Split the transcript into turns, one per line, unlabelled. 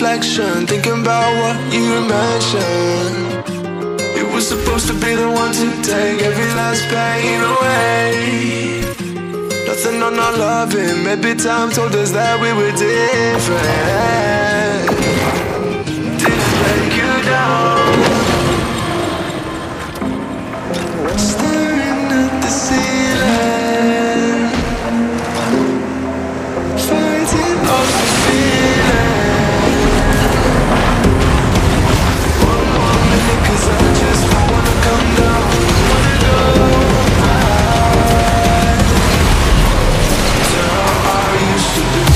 reflection, thinking about what you mentioned. It was supposed to be the one to take every last pain away. Nothing on our loving, maybe time told us that we were different. Didn't break you down. Staring at the ceiling, fighting off the feeling. One more minute, 'cause I just don't wanna come down. Wanna go back to how I used to be.